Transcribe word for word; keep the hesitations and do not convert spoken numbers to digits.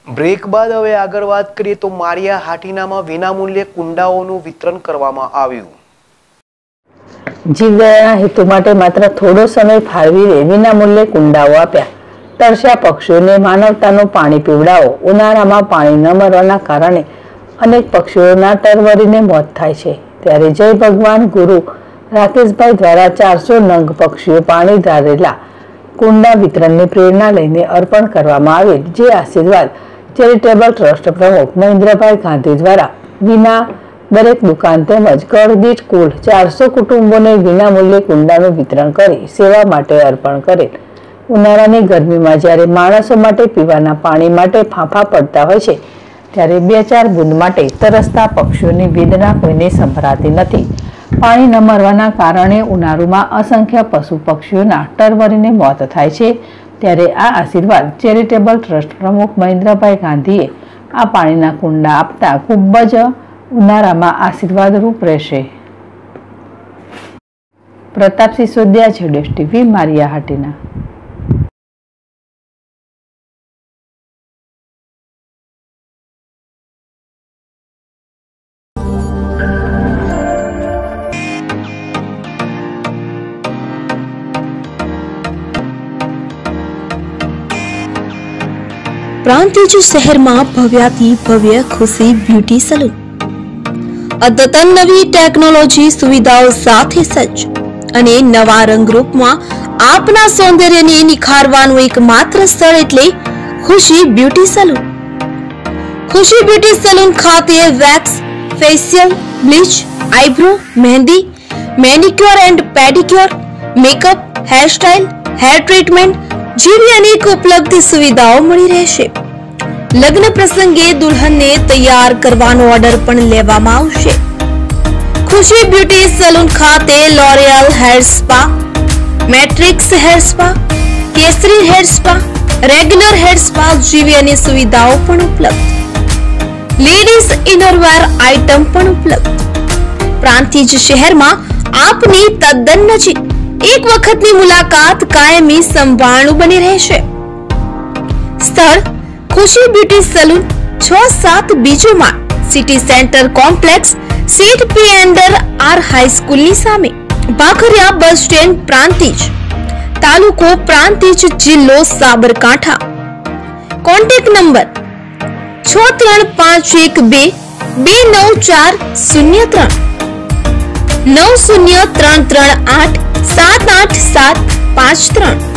Break બાદ હવે આગળ વાત કરીએ તો મારિયા હાટીનામાં વિનામૂલ્યે કુંડાઓનું વિતરણ કરવામાં આવ્યું। જીવદયાના હેતુ માટે માત્ર થોડો સમય ફાળવીને વિનામૂલ્યે કુંડાઓ આપ્યા। તરસ્યા પક્ષીઓને માનવતાનું પાણી પીવડાવો। ઉનાળામાં પાણી ન મળવાના કારણે અનેક પક્ષીઓના તરવરીને મોત થાય છે, ત્યારે જય ભગવાન ગુરુ રાકેશભાઈ દ્વારા ચારસો નંગ પક્ષીઓ પાણી ધારેલા કુંડા વિતરણની પ્રેરણા લઈને અર્પણ કરવામાં આવેલ, જે આશીર્વાદ ચેરિટેબલ ટ્રસ્ટ પ્રમુખ મહેન્દ્રભાઈ ગાંધી દ્વારા વિના દરેક દુકાન તેમજ ઘર દીઠ કુલ ચારસો કુટુંબોને વિનામૂલ્યે કુંડાનું વિતરણ કરી સેવા માટે અર્પણ કરેલ। ઉનાળાની ગરમીમાં જ્યારે માણસો માટે પીવાના પાણી માટે ફાંફા પડતા હોય છે, ત્યારે બે ચાર બૂંદ માટે તરસતા પક્ષીઓની વેદના કોઈને સંભળાતી નથી। પાણી ન મળવાના કારણે ઉનાળામાં અસંખ્ય પશુ પક્ષીઓના ટરવરીને મોત થાય છે, ત્યારે આ આશીર્વાદ ચેરિટેબલ ટ્રસ્ટ પ્રમુખ મહેન્દ્રભાઈ ગાંધીએ આ પાણીના કુંડા આપતા ખૂબ જ ઉનાળામાં આશીર્વાદરૂપ રહેશે। પ્રતાપસિંહ સોદિયા, જેડેશ ટીવી, મારિયા હાટીના। પ્રાંતિજ શહેરમાં ભવ્યાથી ભવ્ય ખુશી બ્યુટી સલૂન અદ્યતન નવી ટેકનોલોજી સુવિધાઓ સાથે સજ્જ અને નવા રંગરૂપમાં આપના સૌંદર્યને નિખારવાનું એકમાત્ર સ્થળ એટલે Khushi beauty salon. Khushi beauty salon ખાતે wax, facial, bleach, eyebrow, mehndi, manicure and pedicure, makeup, hairstyle, hair treatment જેવી અનેક ઉપલબ્ધ સુવિધાઓ મળી રહેશે। લગ્ન પ્રસંગે દુલ્હનને તૈયાર કરવાનો ઓર્ડર પણ લેવામાં આવશે। ખુશી બ્યુટી સલૂન ખાતે L'Oreal hair spa, Matrix hair spa, Kesari hair spa, regular hair spa જેવી અનેક સુવિધાઓ પણ ઉપલબ્ધ। લેડીઝ ઇનરવેર આઇટમ પણ ઉપલબ્ધ। પ્રાંતિજ શહેરમાં આપની તદ્દન નજીક એક વખતની મુલાકાત કાયમી સંભાળનું બની રહેશે। સ્થળ ખુશી બ્યુટી સલૂન, છ સાત બીજો માળ, સિટી સેન્ટર કોમ્પ્લેક્સ, સીટ પી એન્ડર આર હાઈસ્કૂલની સામે, ભાખરિયા બસ સ્ટેન્ડ, પ્રાંતિજ, તાલુકો પ્રાંતિજ, જિલ્લો સાબરકાંઠા। કોન્ટેક્ટ નંબર છ ત્રણ પાંચ એક બે બે નવ ચાર શૂન્ય ત્રણ નવ શૂન્ય ત્રણ ત્રણ આઠ સાત આઠ સાત પાંચ ત્રણ।